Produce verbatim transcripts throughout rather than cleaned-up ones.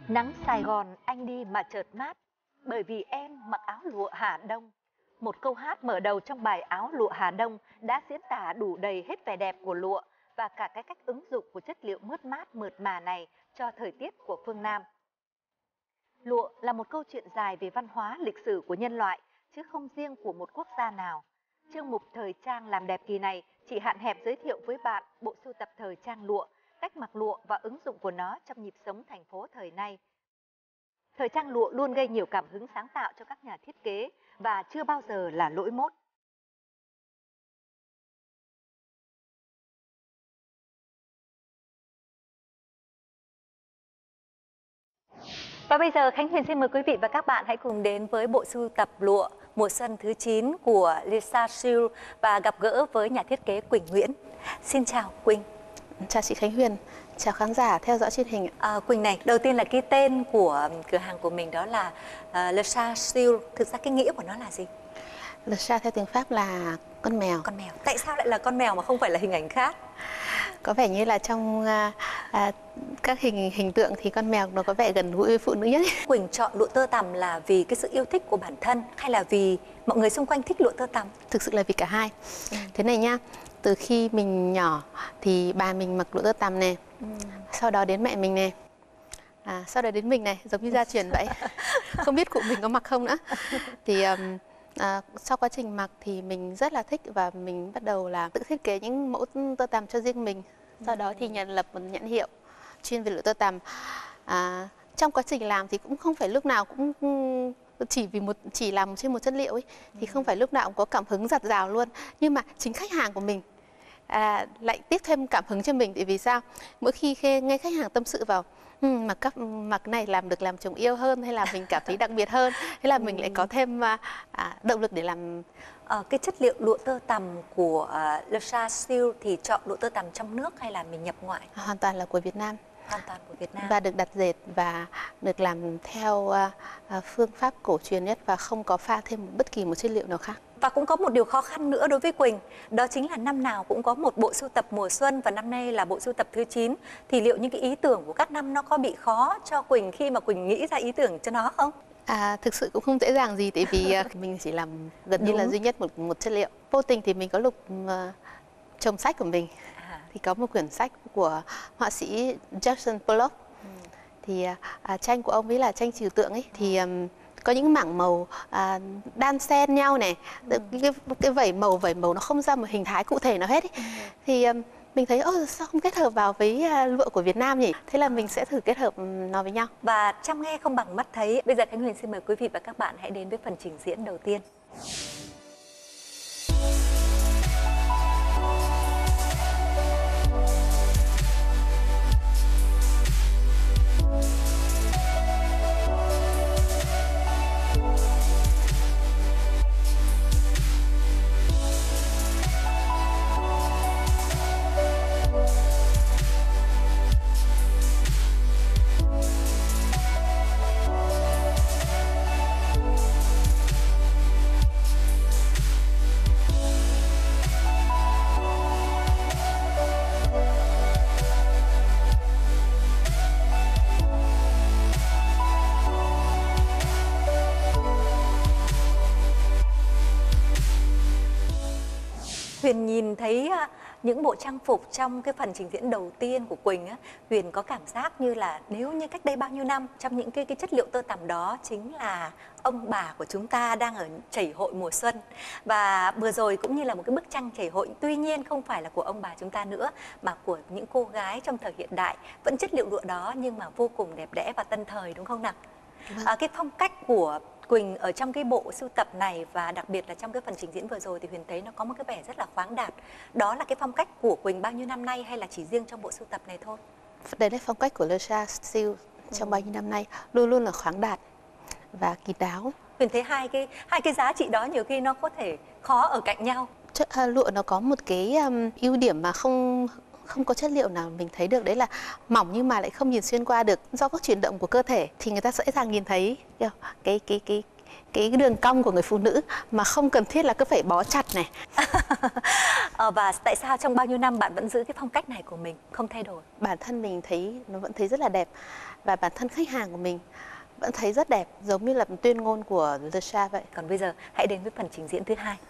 Nắng Sài Gòn anh đi mà chợt mát, bởi vì em mặc áo lụa Hà Đông. Một câu hát mở đầu trong bài Áo lụa Hà Đông đã diễn tả đủ đầy hết vẻ đẹp của lụa và cả cái cách ứng dụng của chất liệu mướt mát mượt mà này cho thời tiết của phương Nam. Lụa là một câu chuyện dài về văn hóa lịch sử của nhân loại, chứ không riêng của một quốc gia nào. Chương mục Thời trang làm đẹp kỳ này chỉ hạn hẹp giới thiệu với bạn bộ sưu tập thời trang lụa, cách mặc lụa và ứng dụng của nó trong nhịp sống thành phố thời nay. Thời trang lụa luôn gây nhiều cảm hứng sáng tạo cho các nhà thiết kế và chưa bao giờ là lỗi mốt. Và bây giờ Khánh Huyền xin mời quý vị và các bạn hãy cùng đến với bộ sưu tập lụa mùa xuân thứ chín của Lisa Seal và gặp gỡ với nhà thiết kế Quỳnh Nguyễn. Xin chào Quỳnh. Chào chị Khánh Huyền, chào khán giả theo dõi truyền hình. À, Quỳnh này, đầu tiên là cái tên của cửa hàng của mình đó là uh, Lisa Seal. Thực ra cái nghĩa của nó là gì? Lisa theo tiếng Pháp là con mèo. Con mèo. Tại sao lại là con mèo mà không phải là hình ảnh khác? Có vẻ như là trong à, à, các hình hình tượng thì con mèo nó có vẻ gần gũi với phụ nữ nhất. Quỳnh chọn lụa tơ tằm là vì cái sự yêu thích của bản thân hay là vì mọi người xung quanh thích lụa tơ tằm? Thực sự là vì cả hai. Ừ. Thế này nhá, từ khi mình nhỏ thì bà mình mặc lụa tơ tằm này, ừ. sau đó đến mẹ mình này, à, sau đó đến mình này, giống như gia truyền vậy. Không biết cụ mình có mặc không nữa. Thì um, À, sau quá trình mặc thì mình rất là thích và mình bắt đầu là tự thiết kế những mẫu tơ tằm cho riêng mình. Sau đó thì nhận lập một nhãn hiệu chuyên về lụa tơ tằm. À, trong quá trình làm thì cũng không phải lúc nào cũng chỉ vì một chỉ làm trên một chất liệu ấy, thì không phải lúc nào cũng có cảm hứng dạt dào luôn. Nhưng mà chính khách hàng của mình à, lại tiếp thêm cảm hứng cho mình. Tại vì sao? Mỗi khi nghe khách hàng tâm sự vào Ừ, mặc các mặc này làm được làm chồng yêu hơn hay là mình cảm thấy đặc biệt hơn, thế là mình lại có thêm à, động lực để làm. À, cái chất liệu lụa tơ tằm của uh, Lisa Seal thì chọn lụa tơ tằm trong nước hay là mình nhập ngoại? À, hoàn toàn là của Việt Nam. Hoàn toàn của Việt Nam. Và được đặt dệt và được làm theo uh, uh, phương pháp cổ truyền nhất và không có pha thêm bất kỳ một chất liệu nào khác. Và cũng có một điều khó khăn nữa đối với Quỳnh, đó chính là năm nào cũng có một bộ sưu tập mùa xuân và năm nay là bộ sưu tập thứ chín. Thì liệu những cái ý tưởng của các năm nó có bị khó cho Quỳnh khi mà Quỳnh nghĩ ra ý tưởng cho nó không? À, thực sự cũng không dễ dàng gì, tại vì uh, mình chỉ làm gần như là duy nhất một một chất liệu. Vô tình thì mình có lục uh, chồng sách của mình, à. thì có một quyển sách của họa sĩ Jackson Pollock. Ừ. Thì uh, tranh của ông ấy là tranh trừu tượng ấy, thì um, có những mảng màu à, đan xen nhau này, ừ. cái, cái vẩy màu vẩy màu nó không ra một hình thái cụ thể nào hết ấy. Ừ. Thì um, mình thấy ôi sao không kết hợp vào với uh, lụa của Việt Nam nhỉ? Thế là mình sẽ thử kết hợp um, nó với nhau. Và trong nghe không bằng mắt thấy, bây giờ Khánh Huyền xin mời quý vị và các bạn hãy đến với phần trình diễn đầu tiên. Huyền nhìn thấy những bộ trang phục trong cái phần trình diễn đầu tiên của Quỳnh á, Huyền có cảm giác như là nếu như cách đây bao nhiêu năm trong những cái cái chất liệu tơ tằm đó chính là ông bà của chúng ta đang ở chảy hội mùa xuân. Và vừa rồi cũng như là một cái bức tranh chảy hội, tuy nhiên không phải là của ông bà chúng ta nữa mà của những cô gái trong thời hiện đại, vẫn chất liệu lụa đó nhưng mà vô cùng đẹp đẽ và tân thời, đúng không nào? À, cái phong cách của Quỳnh ở trong cái bộ sưu tập này và đặc biệt là trong cái phần trình diễn vừa rồi thì Huyền thấy nó có một cái vẻ rất là khoáng đạt. Đó là cái phong cách của Quỳnh bao nhiêu năm nay hay là chỉ riêng trong bộ sưu tập này thôi? Đây là phong cách của Lisa Seal trong ừ. bao nhiêu năm nay, luôn luôn là khoáng đạt và kín đáo. Huyền thấy hai cái hai cái giá trị đó nhiều khi nó có thể khó ở cạnh nhau. Chất, à, lụa nó có một cái um, ưu điểm mà không không có chất liệu nào mình thấy được, đấy là mỏng nhưng mà lại không nhìn xuyên qua được. Do các chuyển động của cơ thể thì người ta dễ dàng nhìn thấy cái cái cái cái đường cong của người phụ nữ mà không cần thiết là cứ phải bó chặt này. Ờ, và tại sao trong bao nhiêu năm bạn vẫn giữ cái phong cách này của mình không thay đổi? Bản thân mình thấy nó vẫn thấy rất là đẹp, và bản thân khách hàng của mình vẫn thấy rất đẹp, giống như là tuyên ngôn của Le Chat vậy. Còn bây giờ hãy đến với phần trình diễn thứ hai.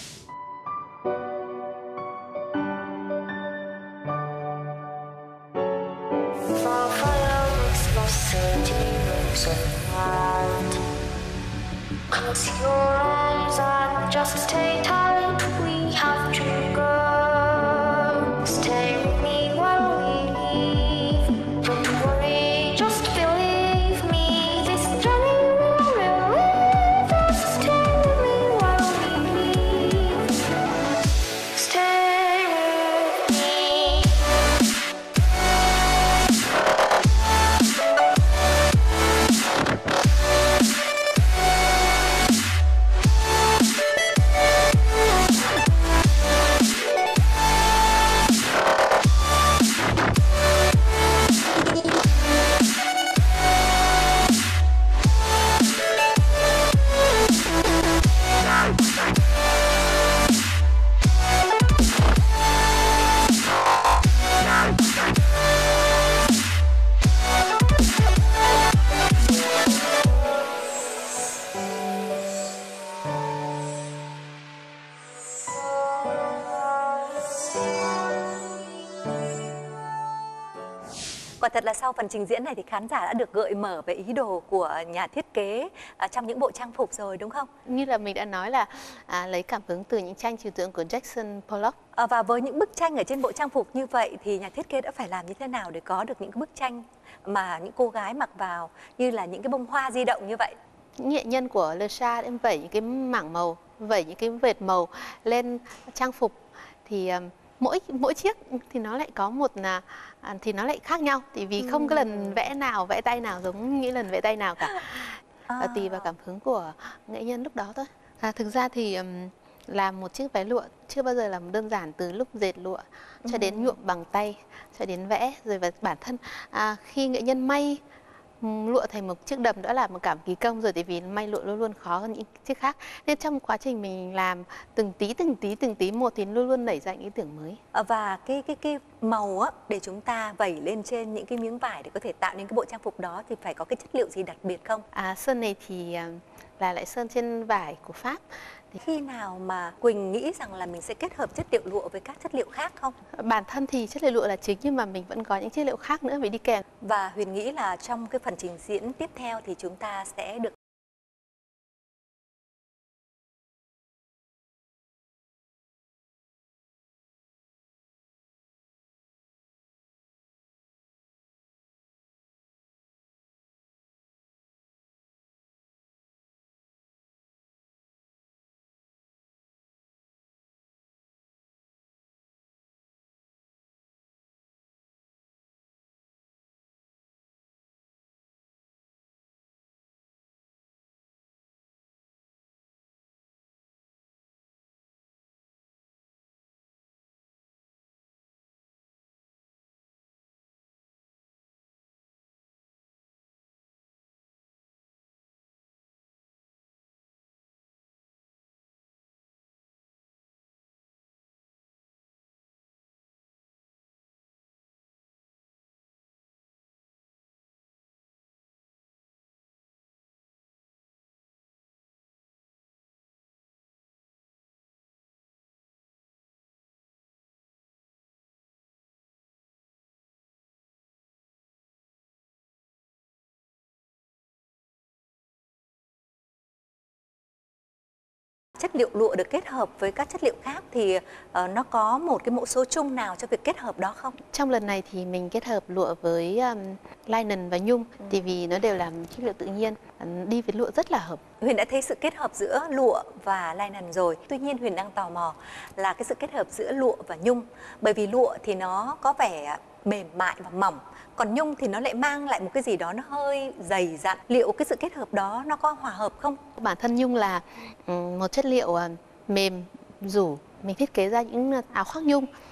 Close your arms and just stay tight. We have to go. Stay with me while we leave. Don't worry, just believe me. This journey will relieve us. Stay with me while we leave. Stay with me. Quả thật là sau phần trình diễn này thì khán giả đã được gợi mở về ý đồ của nhà thiết kế à, trong những bộ trang phục rồi đúng không? Như là mình đã nói là à, lấy cảm hứng từ những tranh trừu tượng của Jackson Pollock. À, và với những bức tranh ở trên bộ trang phục như vậy thì nhà thiết kế đã phải làm như thế nào để có được những bức tranh mà những cô gái mặc vào như là những cái bông hoa di động như vậy? Những nghệ nhân của Le Chat em vẩy những cái mảng màu, vẩy những cái vệt màu lên trang phục thì um, mỗi mỗi chiếc thì nó lại có một là à, thì nó lại khác nhau, thì vì không có lần vẽ nào vẽ tay nào giống như lần vẽ tay nào cả, à. Tùy vào cảm hứng của nghệ nhân lúc đó thôi. À, thực ra thì um, làm một chiếc váy lụa chưa bao giờ làm đơn giản, từ lúc dệt lụa cho đến nhuộm bằng tay cho đến vẽ, rồi và bản thân à, khi nghệ nhân may lụa thành một chiếc đầm đã là một cảm kỳ công rồi, tại vì may lụa luôn luôn khó hơn những chiếc khác, nên trong quá trình mình làm từng tí từng tí từng tí một thì luôn luôn nảy ra những ý tưởng mới. Và cái cái cái màu á để chúng ta vẩy lên trên những cái miếng vải để có thể tạo nên cái bộ trang phục đó thì phải có cái chất liệu gì đặc biệt không? À, sơn này thì là lại sơn trên vải của Pháp. Thì khi nào mà Quỳnh nghĩ rằng là mình sẽ kết hợp chất liệu lụa với các chất liệu khác không? Bản thân thì chất liệu lụa là chính, nhưng mà mình vẫn có những chất liệu khác nữa vì đi kèm. Và Huyền nghĩ là trong cái phần trình diễn tiếp theo thì chúng ta sẽ được chất liệu lụa được kết hợp với các chất liệu khác thì uh, nó có một cái mẫu số chung nào cho việc kết hợp đó không? Trong lần này thì mình kết hợp lụa với um, linen và nhung, ừ. thì vì nó đều làm chất liệu tự nhiên, đi với lụa rất là hợp. Huyền đã thấy sự kết hợp giữa lụa và linen rồi. Tuy nhiên Huyền đang tò mò là cái sự kết hợp giữa lụa và nhung. Bởi vì lụa thì nó có vẻ mềm mại và mỏng, còn nhung thì nó lại mang lại một cái gì đó nó hơi dày dặn. Liệu cái sự kết hợp đó nó có hòa hợp không? Bản thân nhung là một chất liệu mềm, rủ. Mình thiết kế ra những áo khoác nhung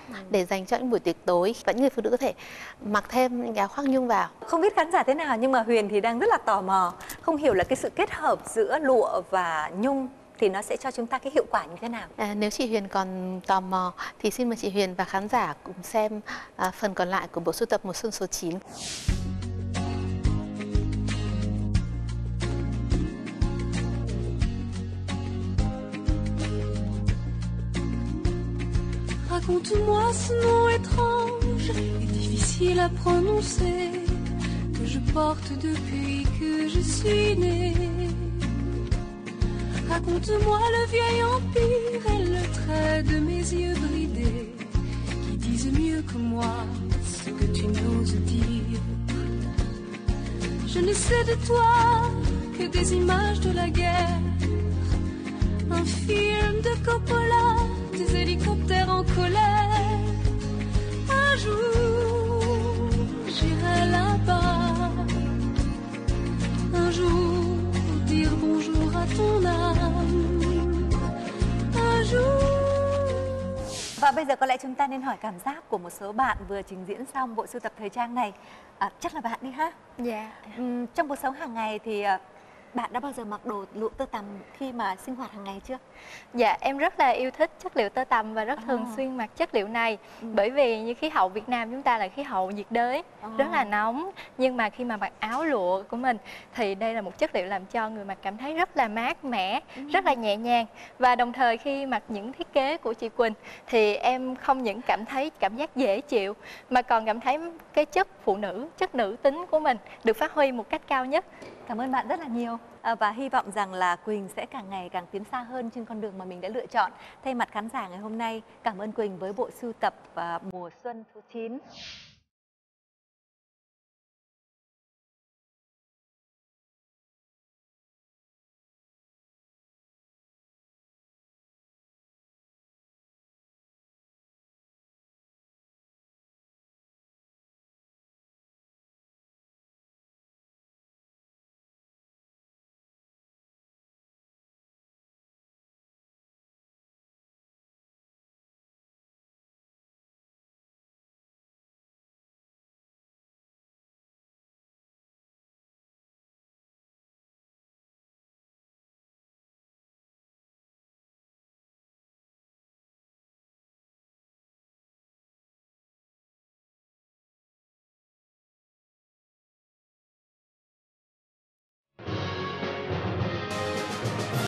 để dành cho những buổi tiệc tối. Và những người phụ nữ có thể mặc thêm những cái áo khoác nhung vào. Không biết khán giả thế nào nhưng mà Huyền thì đang rất là tò mò, không hiểu là cái sự kết hợp giữa lụa và nhung thì nó sẽ cho chúng ta cái hiệu quả như thế nào. À, nếu chị Huyền còn tò mò thì xin mời chị Huyền và khán giả cùng xem à, phần còn lại của bộ sưu tập mùa xuân số chín. Raconte-moi ce nom étrange et difficile à prononcer que je porte depuis que je suis née. Raconte-moi le vieil empire et le trait de mes yeux bridés qui disent mieux que moi ce que tu n'oses dire. Je ne sais de toi que des images de la guerre, un film de Coppola, des hélicoptères en colère. Un jour, j'irai là-bas. Un jour, dire bonjour à ton âme. Un jour. Và bây giờ có lẽ chúng ta nên hỏi cảm giác của một số bạn vừa trình diễn xong bộ sưu tập thời trang này. À, chắc là bạn đi ha. Dạ. Uhm, trong cuộc sống hàng ngày thì à, bạn đã bao giờ mặc đồ lụa tơ tằm khi mà sinh hoạt hàng ngày chưa? Dạ, em rất là yêu thích chất liệu tơ tằm và rất À. thường xuyên mặc chất liệu này. Ừ. Bởi vì như khí hậu Việt Nam chúng ta là khí hậu nhiệt đới, À. rất là nóng. Nhưng mà khi mà mặc áo lụa của mình thì đây là một chất liệu làm cho người mặc cảm thấy rất là mát mẻ, Ừ. rất là nhẹ nhàng. Và đồng thời khi mặc những thiết kế của chị Quỳnh thì em không những cảm thấy cảm giác dễ chịu mà còn cảm thấy cái chất phụ nữ, chất nữ tính của mình được phát huy một cách cao nhất. Cảm ơn bạn rất là nhiều. À, và hy vọng rằng là Quỳnh sẽ càng ngày càng tiến xa hơn trên con đường mà mình đã lựa chọn. Thay mặt khán giả ngày hôm nay, cảm ơn Quỳnh với bộ sưu tập à, mùa xuân số chín.